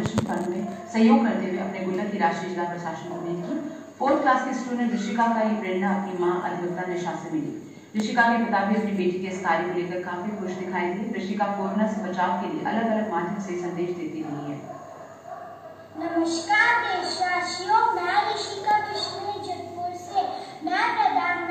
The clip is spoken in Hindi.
रजिस्ट्रेशन फंड में सहयोग करते हुए अपने गुल्लक की राशि जिला प्रशासन को भेंट की। 4th क्लास की स्टूडेंट ऋषिका का ये प्रेरणा अपनी मां अधिवक्ता निशा से मिली। ऋषिका के पिता भी अपनी बेटी के इस कार्य को लेकर काफी खुश दिखाई दी। ऋषिका कोरोना से बचाव के लिए अलग अलग माध्यम से संदेश देती रही है। नमस्कार देशवासियों, मैं ऋषिका कृष्ण जयपुर से। मैं प्रधान